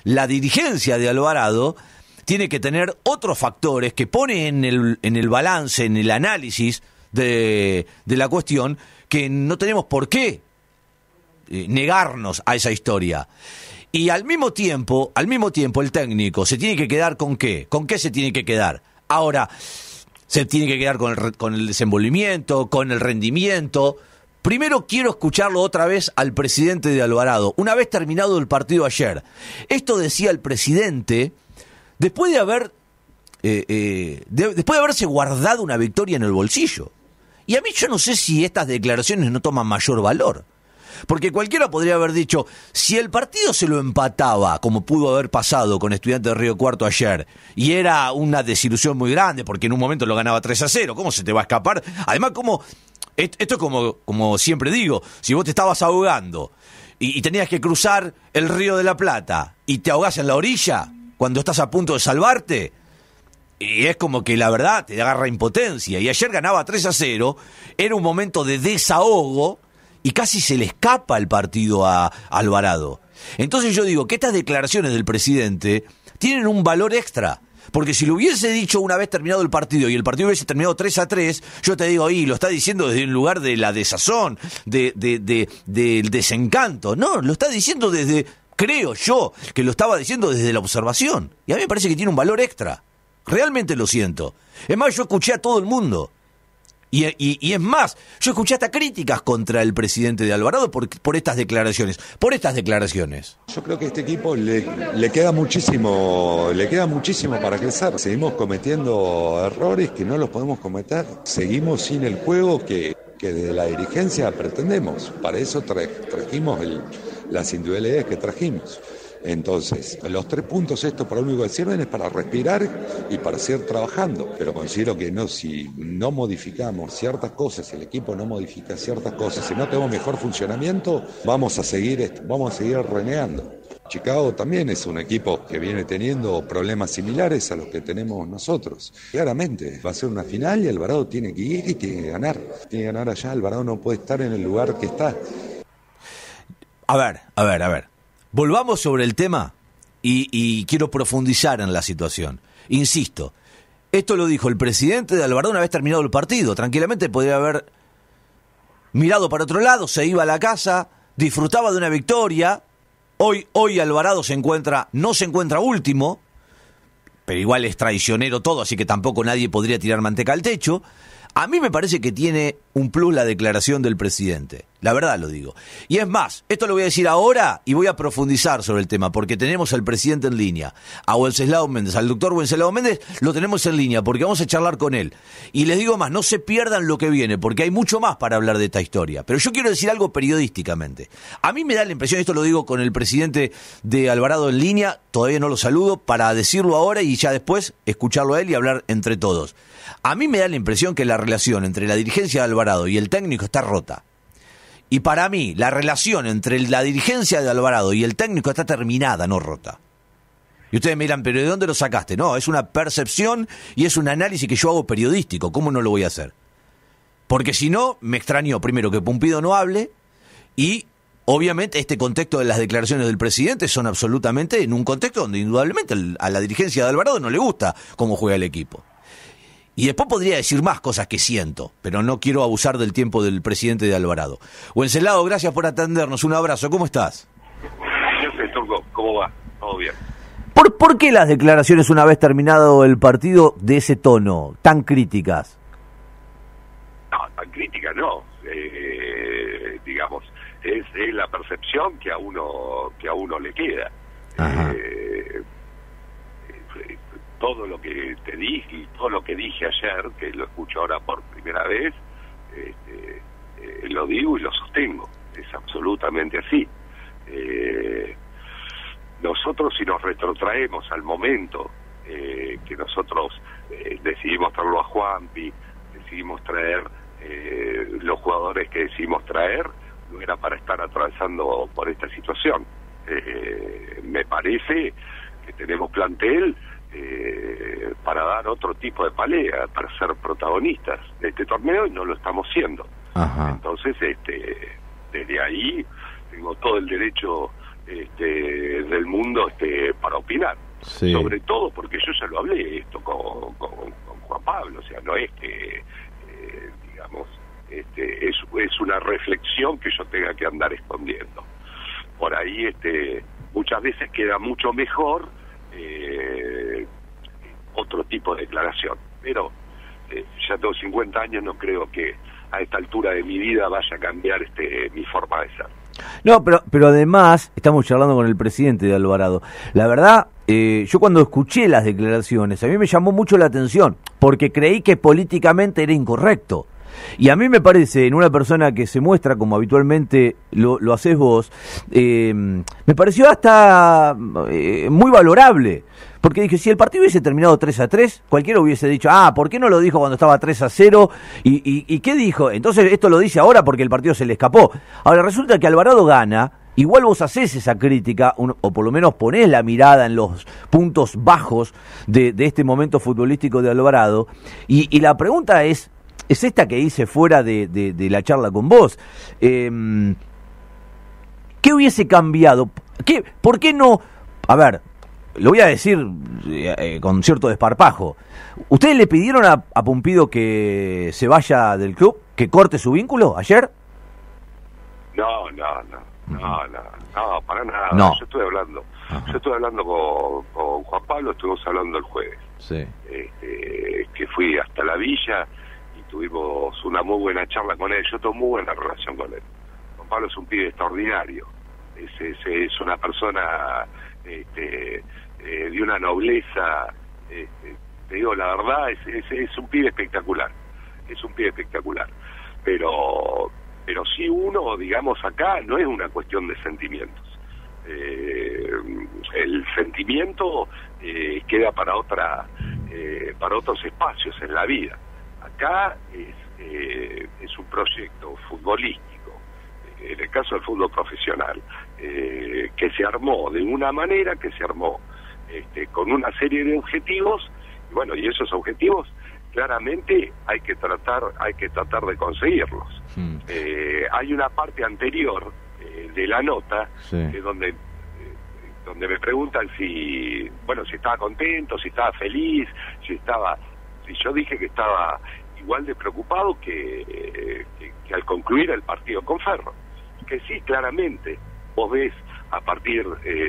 la dirigencia de Alvarado tiene que tener otros factores que pone en el balance, en el análisis de la cuestión, que no tenemos por qué negarnos a esa historia. Y al mismo tiempo, el técnico se tiene que quedar ¿con qué? ¿Con qué se tiene que quedar? Ahora, se tiene que quedar con el desenvolvimiento, con el rendimiento. Primero quiero escucharlo otra vez al presidente de Alvarado, una vez terminado el partido ayer. Esto decía el presidente después de haberse guardado una victoria en el bolsillo. Y a mí yo no sé si estas declaraciones no toman mayor valor. Porque cualquiera podría haber dicho, si el partido se lo empataba, como pudo haber pasado con Estudiantes de Río Cuarto ayer, y era una desilusión muy grande, porque en un momento lo ganaba 3-0, ¿cómo se te va a escapar? Además, esto es como siempre digo, si vos te estabas ahogando y tenías que cruzar el Río de la Plata y te ahogás en la orilla cuando estás a punto de salvarte, y es como que la verdad te agarra impotencia. Y ayer ganaba 3-0, era un momento de desahogo, y casi se le escapa el partido a Alvarado. Entonces yo digo que estas declaraciones del presidente tienen un valor extra. Porque si lo hubiese dicho una vez terminado el partido y el partido hubiese terminado 3-3, yo te digo, lo está diciendo desde un lugar de la desazón, del desencanto. No, lo está diciendo desde, creo yo, que lo estaba diciendo desde la observación. Y a mí me parece que tiene un valor extra. Realmente lo siento. Es más, yo escuché a todo el mundo. Y es más, yo escuché hasta críticas contra el presidente de Alvarado por estas declaraciones. Yo creo que a este equipo le queda muchísimo para crecer. Seguimos cometiendo errores que no los podemos cometer. Seguimos sin el juego que desde la dirigencia pretendemos. Para eso trajimos las individualidades que trajimos. Entonces, los 3 puntos estos para lo único que sirven es para respirar y para seguir trabajando. Pero considero que si no modificamos ciertas cosas, si el equipo no modifica ciertas cosas, si no tenemos mejor funcionamiento, vamos a seguir renegando. Chicago también es un equipo que viene teniendo problemas similares a los que tenemos nosotros. Claramente, va a ser una final y Alvarado tiene que ir y tiene que ganar. Tiene que ganar allá, Alvarado no puede estar en el lugar que está. A ver. Volvamos sobre el tema y quiero profundizar en la situación. Insisto, esto lo dijo el presidente de Alvarado una vez terminado el partido. Tranquilamente podría haber mirado para otro lado, se iba a la casa, disfrutaba de una victoria. Hoy Alvarado no se encuentra último, pero igual es traicionero todo, así que tampoco nadie podría tirar manteca al techo. A mí me parece que tiene un plus la declaración del presidente. La verdad lo digo. Y es más, esto lo voy a decir ahora y voy a profundizar sobre el tema, porque tenemos al presidente en línea, a Wenceslao Méndez, al doctor Wenceslao Méndez, lo tenemos en línea, porque vamos a charlar con él. Y les digo más, no se pierdan lo que viene, porque hay mucho más para hablar de esta historia. Pero yo quiero decir algo periodísticamente. A mí me da la impresión, esto lo digo con el presidente de Alvarado en línea, todavía no lo saludo, para decirlo ahora y ya después escucharlo a él y hablar entre todos. A mí me da la impresión que la relación entre la dirigencia de Alvarado y el técnico está rota. Y para mí, la relación entre la dirigencia de Alvarado y el técnico está terminada, no rota. Y ustedes me dirán, ¿pero de dónde lo sacaste? No, es una percepción y es un análisis que yo hago periodístico. ¿Cómo no lo voy a hacer? Porque si no, me extrañó primero que Pumpido no hable y, obviamente, este contexto de las declaraciones del presidente son absolutamente en un contexto donde indudablemente a la dirigencia de Alvarado no le gusta cómo juega el equipo. Y después podría decir más cosas que siento, pero no quiero abusar del tiempo del presidente de Alvarado. Wenceslao, gracias por atendernos. Un abrazo. ¿Cómo estás? Yo sé, Turco. ¿Cómo va? Todo bien. ¿Por qué las declaraciones una vez terminado el partido de ese tono, tan críticas? No, tan críticas no. Digamos, es la percepción que a uno le queda. Todo lo que te dije y todo lo que dije ayer, que lo escucho ahora por primera vez, lo digo y lo sostengo. Es absolutamente así. Nosotros, si nos retrotraemos al momento que nosotros decidimos traerlo a Juanpi, decidimos traer los jugadores que decidimos traer, no era para estar atravesando por esta situación. Me parece que tenemos plantel para dar otro tipo de pelea, para ser protagonistas de este torneo, y no lo estamos siendo. Entonces, desde ahí tengo todo el derecho del mundo para opinar. Sí. Sobre todo porque yo ya lo hablé esto con Juan Pablo, o sea, no es que, digamos, es una reflexión que yo tenga que andar escondiendo. Por ahí muchas veces queda mucho mejor otro tipo de declaración, pero ya tengo 50 años, no creo que a esta altura de mi vida vaya a cambiar mi forma de ser. No, pero además estamos charlando con el presidente de Alvarado. La verdad, yo cuando escuché las declaraciones, a mí me llamó mucho la atención, porque creí que políticamente era incorrecto. Y a mí me parece, en una persona que se muestra como habitualmente lo haces vos, me pareció hasta muy valorable. Porque dije, si el partido hubiese terminado 3-3, cualquiera hubiese dicho, ¿por qué no lo dijo cuando estaba 3-0? ¿Y qué dijo? Entonces esto lo dice ahora porque el partido se le escapó. Ahora resulta que Alvarado gana, igual vos hacés esa crítica, o por lo menos ponés la mirada en los puntos bajos de este momento futbolístico de Alvarado, y la pregunta es esta que hice fuera de la charla con vos. ¿Qué hubiese cambiado? ¿Por qué no? A ver, lo voy a decir con cierto desparpajo. ¿Ustedes le pidieron a Pumpido que se vaya del club, que corte su vínculo ayer? No, para nada. No. Yo estoy hablando con Juan Pablo, estuvimos hablando el jueves. Sí. Que fui hasta la villa y tuvimos una muy buena charla con él. Yo tengo muy buena relación con él. Juan Pablo es un pibe extraordinario. Es una persona de una nobleza, te digo la verdad, es un pibe espectacular. Es un pibe espectacular. Pero sí uno, digamos, acá no es una cuestión de sentimientos. El sentimiento queda para otros espacios en la vida. Acá es un proyecto futbolístico, en el caso del fútbol profesional, que se armó de una manera, que se armó con una serie de objetivos, y bueno, y esos objetivos claramente hay que tratar de conseguirlos. Hay una parte anterior de la nota, sí, donde me preguntan si estaba contento, si estaba feliz, si yo dije que estaba igual de preocupado que al concluir el partido con Ferro, que sí, claramente vos ves a partir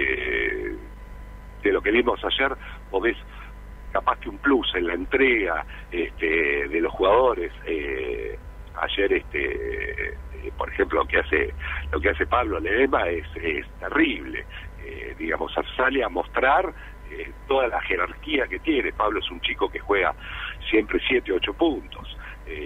de lo que vimos ayer, vos ves capaz que un plus en la entrega de los jugadores. Ayer por ejemplo lo que hace Pablo Ledesma es terrible. Digamos, sale a mostrar toda la jerarquía que tiene. Pablo es un chico que juega siempre 7-8 puntos,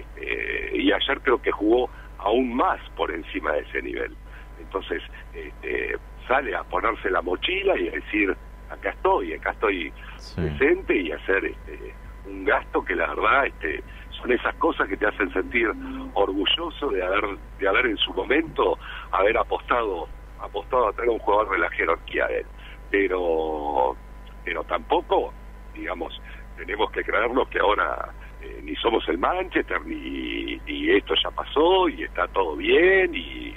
y ayer creo que jugó aún más por encima de ese nivel. Entonces sale a ponerse la mochila y a decir, acá estoy sí, presente, y hacer un gasto que la verdad son esas cosas que te hacen sentir orgulloso de haber en su momento haber apostado a tener un jugador de la jerarquía de él. Pero tampoco, digamos, tenemos que creernos que ahora ni somos el Manchester, ni esto ya pasó y está todo bien, y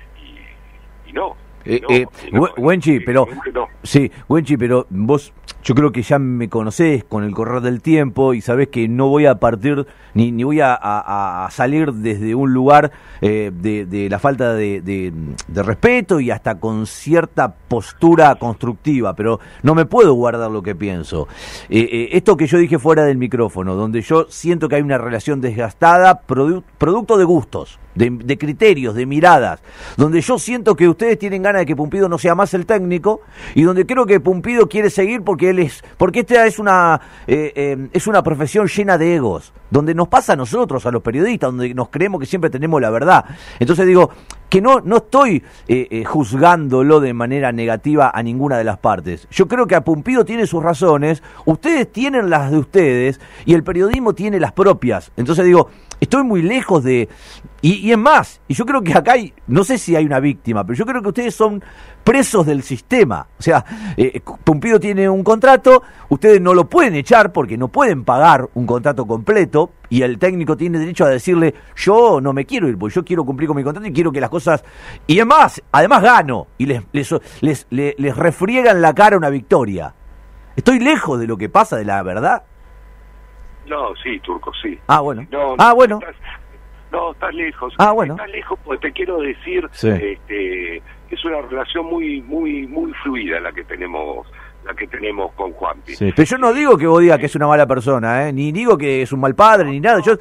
no. Wenchi, pero no. sí, Wenchi, pero vos, yo creo que ya me conocés con el correr del tiempo y sabés que no voy a partir ni voy a salir desde un lugar de la falta de respeto y hasta con cierta postura constructiva, pero no me puedo guardar lo que pienso. Esto que yo dije fuera del micrófono, donde yo siento que hay una relación desgastada, producto de gustos, de criterios, de miradas, donde yo siento que ustedes tienen ganas de que Pumpido no sea más el técnico, y donde creo que Pumpido quiere seguir porque esta es una profesión llena de egos, donde nos pasa a nosotros, a los periodistas, donde nos creemos que siempre tenemos la verdad. Entonces digo que no estoy juzgándolo de manera negativa a ninguna de las partes. Yo creo que a Pumpido tiene sus razones, ustedes tienen las de ustedes y el periodismo tiene las propias. Entonces digo, estoy muy lejos de... Y es más, y yo creo que acá no sé si hay una víctima, pero yo creo que ustedes son presos del sistema. O sea, Pumpido tiene un contrato, ustedes no lo pueden echar porque no pueden pagar un contrato completo, y el técnico tiene derecho a decirle, yo no me quiero ir, porque yo quiero cumplir con mi contrato y quiero que las cosas... Y además gano, y les refriegan la cara una victoria. ¿Estoy lejos de lo que pasa, de la verdad? No, sí, Turco, sí. Ah, bueno. Bueno. Estás lejos. Bueno. Estás lejos porque te quiero decir, sí. Es una relación muy fluida la que tenemos con Juanpi. Sí, pero yo no digo que vos digas que es una mala persona, ni digo que es un mal padre, ni nada.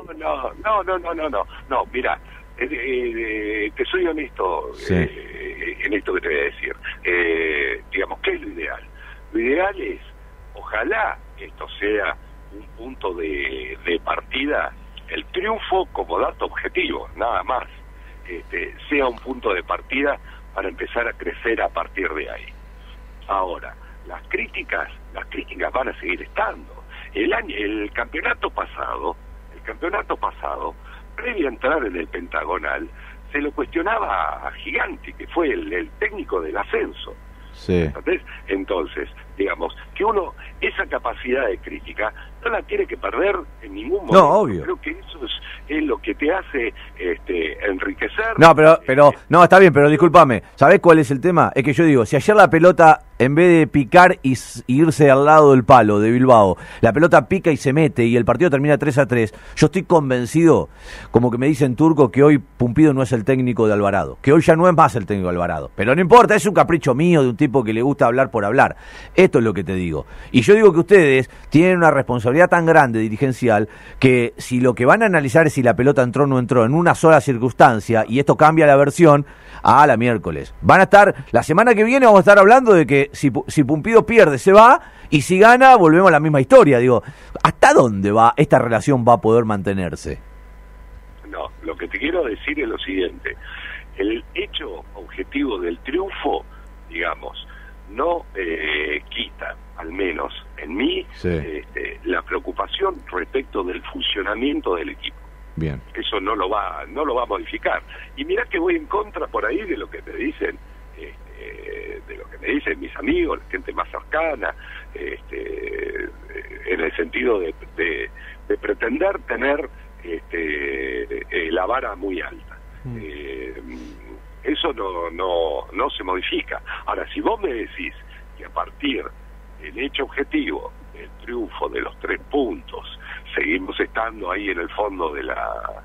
No, mira, te soy honesto, sí. En esto que te voy a decir. Digamos, ¿qué es lo ideal? Lo ideal es, ojalá esto sea un punto de partida, el triunfo como dato objetivo, nada más, sea un punto de partida para empezar a crecer a partir de ahí. Ahora, las críticas van a seguir estando. El campeonato pasado, previo a entrar en el pentagonal, se lo cuestionaba a Giganti, que fue el técnico del ascenso. Sí. ¿Entendés? Entonces, digamos, que uno esa capacidad de crítica no la tiene que perder en ningún momento. No, obvio. Creo que eso es lo que te hace enriquecer. No, pero no, está bien, pero discúlpame. ¿Sabés cuál es el tema? Es que yo digo, si ayer la pelota, en vez de picar y irse al lado del palo de Bilbao, la pelota pica y se mete y el partido termina 3-3, yo estoy convencido, como que me dicen Turco, que hoy Pumpido no es el técnico de Alvarado, que hoy ya no es más el técnico de Alvarado. Pero no importa, es un capricho mío de un tipo que le gusta hablar por hablar. Esto es lo que te digo. Y yo digo que ustedes tienen una responsabilidad tan grande dirigencial que si lo que van a analizar es si la pelota entró o no entró en una sola circunstancia, y esto cambia la versión, a la miércoles. Van a estar, la semana que viene vamos a estar hablando de que si Pumpido pierde se va, y si gana volvemos a la misma historia. Digo, ¿hasta dónde esta relación va a poder mantenerse? No, lo que te quiero decir es lo siguiente. El hecho objetivo del triunfo, digamos, no quita, al menos en mí, sí, la preocupación respecto del funcionamiento del equipo. Bien. Eso no lo va a modificar. Y mirá que voy en contra por ahí de lo que me dicen, mis amigos, la gente más cercana, en el sentido de pretender tener la vara muy alta. Eso no se modifica. Ahora, si vos me decís que a partir del hecho objetivo del triunfo de los 3 puntos seguimos estando ahí en el fondo de la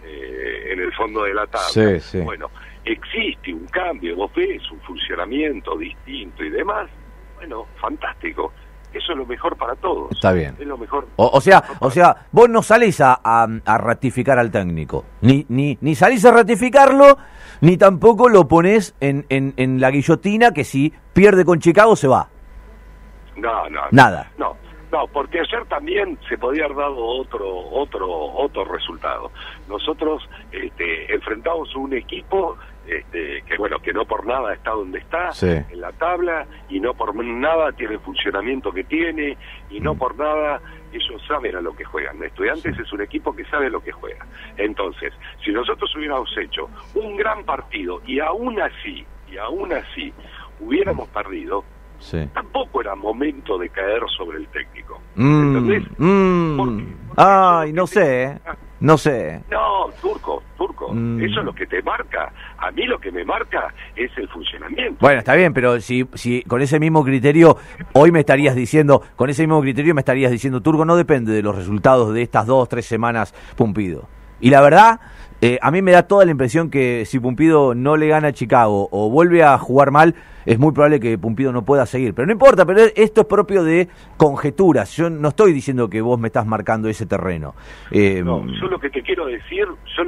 tabla, sí, sí, bueno, existe un cambio, vos ves un funcionamiento distinto y demás, bueno, fantástico. Eso es lo mejor para todos. Está bien. Es lo mejor. O sea, vos no salís a ratificar al técnico. Ni salís a ratificarlo, ni tampoco lo ponés en la guillotina que si pierde con Chicago se va. No. Nada. No, porque ayer también se podía haber dado otro resultado. Nosotros enfrentamos un equipo que no por nada está donde está, sí, en la tabla, y no por nada tiene el funcionamiento que tiene, y no por nada ellos saben a lo que juegan. Estudiantes es un equipo que sabe lo que juega. Entonces, si nosotros hubiéramos hecho un gran partido y aún así hubiéramos perdido, sí, tampoco era momento de caer sobre el técnico. ¿Entendés? Ay, no sé. No, Turco, eso es lo que te marca. A mí lo que me marca es el funcionamiento. Bueno, está bien, pero si con ese mismo criterio hoy me estarías diciendo, Turco, no depende de los resultados de estas 2-3 semanas Pumpido. Y la verdad, a mí me da toda la impresión que si Pumpido no le gana a Chicago o vuelve a jugar mal, es muy probable que Pumpido no pueda seguir. Pero no importa, pero esto es propio de conjeturas. Yo no estoy diciendo que vos me estás marcando ese terreno. No, yo lo que te quiero decir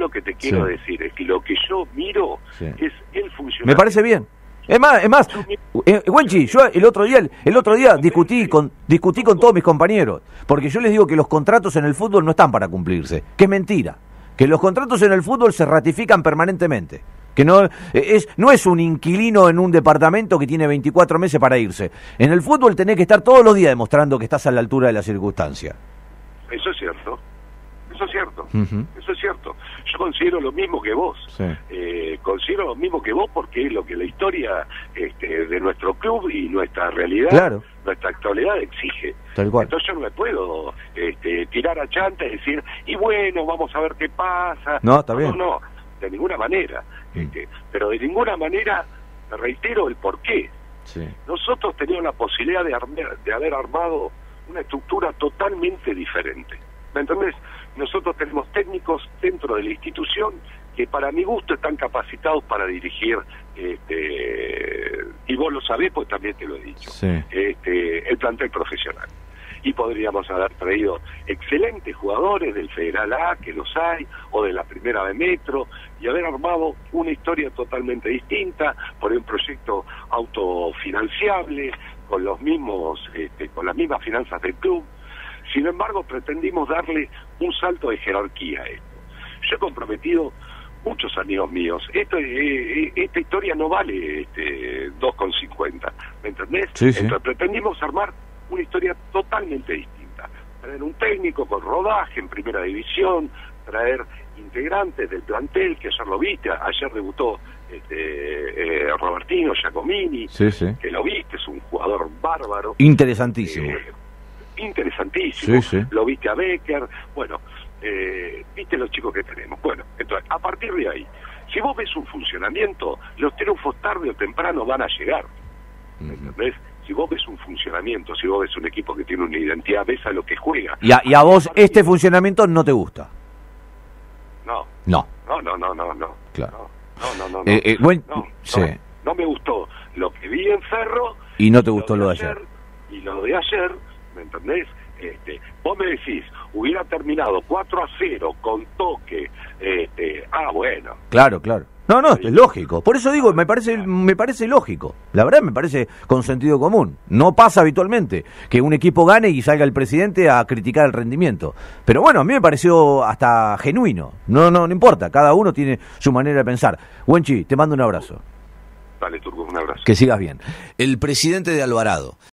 es que lo que yo miro es el funcionamiento. Me parece bien. Es más, Wenchi, yo el otro día discutí con todos mis compañeros, porque yo les digo que los contratos en el fútbol no están para cumplirse, que es mentira, que los contratos en el fútbol se ratifican permanentemente, que no es un inquilino en un departamento que tiene 24 meses para irse. En el fútbol tenés que estar todos los días demostrando que estás a la altura de la circunstancia. Eso es cierto. Eso es cierto, eso es cierto. Yo considero lo mismo que vos. Sí. Considero lo mismo que vos porque es lo que la historia de nuestro club y nuestra realidad, claro, nuestra actualidad exige. Tal cual. Entonces yo no me puedo tirar a chanta y decir, y bueno, vamos a ver qué pasa. No, está bien. No, de ninguna manera. Pero de ninguna manera, reitero el porqué. Sí. Nosotros teníamos la posibilidad de haber armado una estructura totalmente diferente. ¿Me entendés? Nosotros tenemos técnicos dentro de la institución que para mi gusto están capacitados para dirigir, y vos lo sabés, pues también te lo he dicho, sí, el plantel profesional. Y podríamos haber traído excelentes jugadores del Federal A, que los hay, o de la Primera B Metro, y haber armado una historia totalmente distinta, por un proyecto autofinanciable, con los mismos, con las mismas finanzas del club. Sin embargo, pretendimos darle un salto de jerarquía a esto. Yo he comprometido muchos amigos míos. Esta historia no vale 2,50, ¿me entendés? Sí, sí. Entonces pretendimos armar una historia totalmente distinta. Traer un técnico con rodaje en primera división, traer integrantes del plantel, que ayer lo viste, ayer debutó Robertino Giacomini, sí, sí, que lo viste, es un jugador bárbaro. Interesantísimo. Interesantísimo. Sí, sí. Lo viste a Becker, bueno, viste los chicos que tenemos. Bueno, entonces, a partir de ahí, si vos ves un funcionamiento, los triunfos tarde o temprano van a llegar. ¿Entendés? Si vos ves un funcionamiento, si vos ves un equipo que tiene una identidad, ves a lo que juega. ¿Y a vos este funcionamiento no te gusta? No. No. No. Claro. No me gustó lo que vi en Ferro. Y no te gustó lo de ayer. Y lo de ayer, ¿me entendés? Vos me decís, hubiera terminado 4-0 con toque, bueno. Claro. No, es lógico. Por eso digo, me parece lógico. La verdad me parece con sentido común. No pasa habitualmente que un equipo gane y salga el presidente a criticar el rendimiento. Pero bueno, a mí me pareció hasta genuino. No importa, cada uno tiene su manera de pensar. Wenchi, te mando un abrazo. Dale, Turco, un abrazo. Que sigas bien. El presidente de Alvarado.